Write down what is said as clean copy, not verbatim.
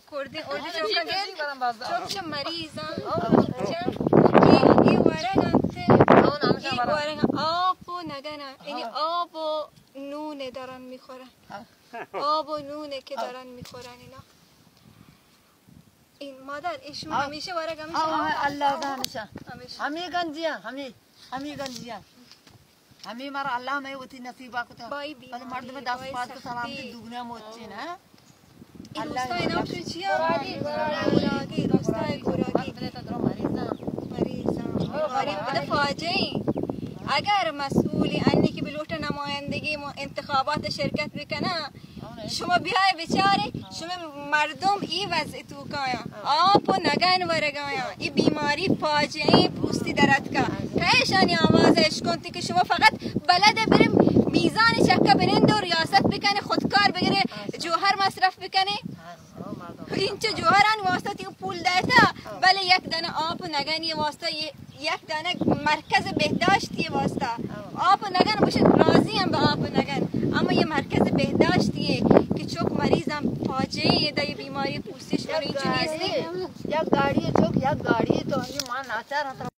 کردی اردو چوکش مریضم این ورقم آب و نگنه یعنی آب و نونه دارن میخورن آب و نونه که دارن میخورن اینا این مادر ایشون همیشه ورق همیشه الله دانشان همی گنجیان همی گنجیان همی مرا الله میں وتی نصیبا کو تا ولی مرد میں 10 5 کو سلام دی دگنا موچین ہے روستای نام تو چیه؟ خوراکی روستای خوراکی مریضم غریب بده فاجعه اگر مسئولی انی که بلوٹ نمایندگی انتخابات شرکت بکنه شما بیای بیچاره شما مردم این وضع تو کایا آب و نگن ورگایا این بیماری فاجعه پوستی درد که ایشانی آوازش کنتی که شما فقط بلده بریم میزان چکه برند و ریاست بکنه خودکار بگیره جوهر مصرف بکنه این چه جوهران واسطه تیو پول دیتا بله یک دانه آب و نگنی واسطه یک دانه مرکز بهداشتی واسطه آب و نگن باشه راضی هم به آب و نگن اما یه مرکز بهداشتیه که چوک مریضم فاجعه ده بیماری پوستیش کنه اینجا نیستی یک گاڑی چوک یک گاڑی تو ما ناچار